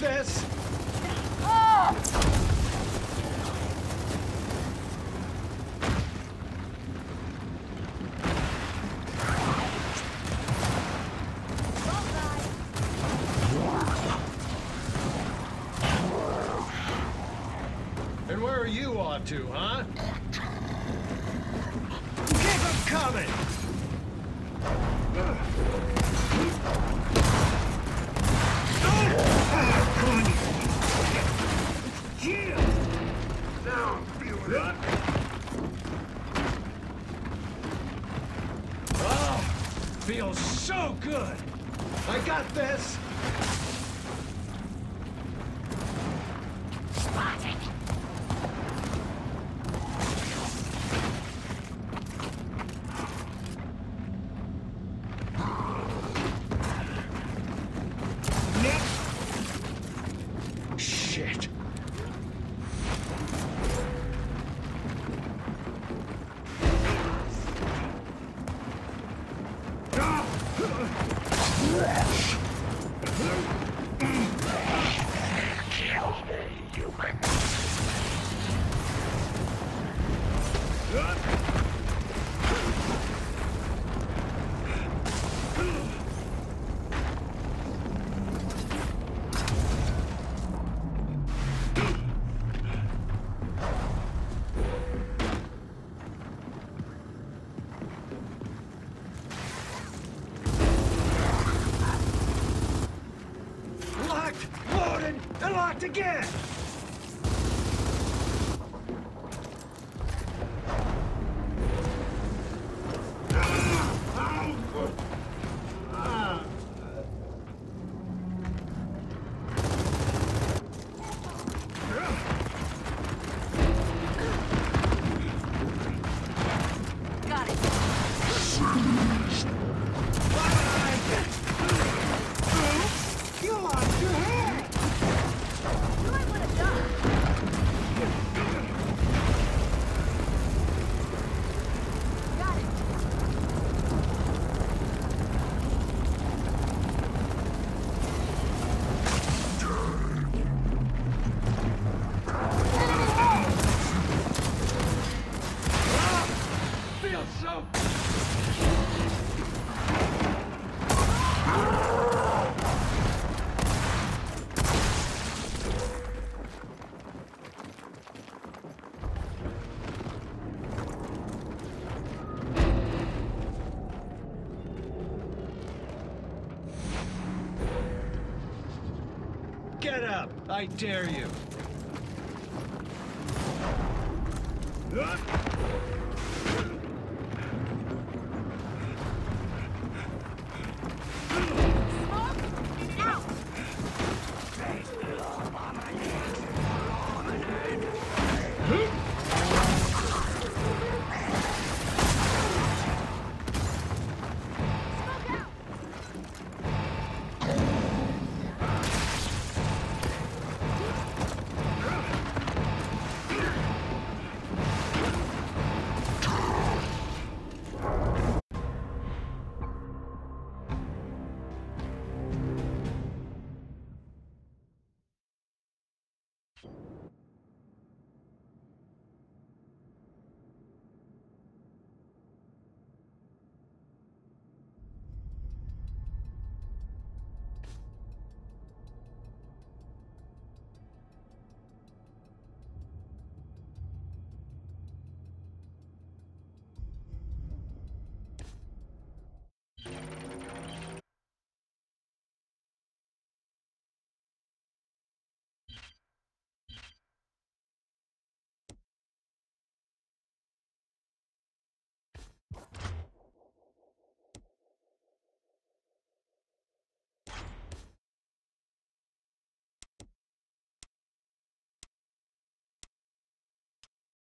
this! And where are you off to, huh? Keep them coming! Now I'm feeling it. Oh, feels so good! I got this! Spotted. Shit. Kill me, human. Locked, loaded, and locked again! Got it. You lost your head! You might want to die. Got it. Feels so... Get up! I dare you!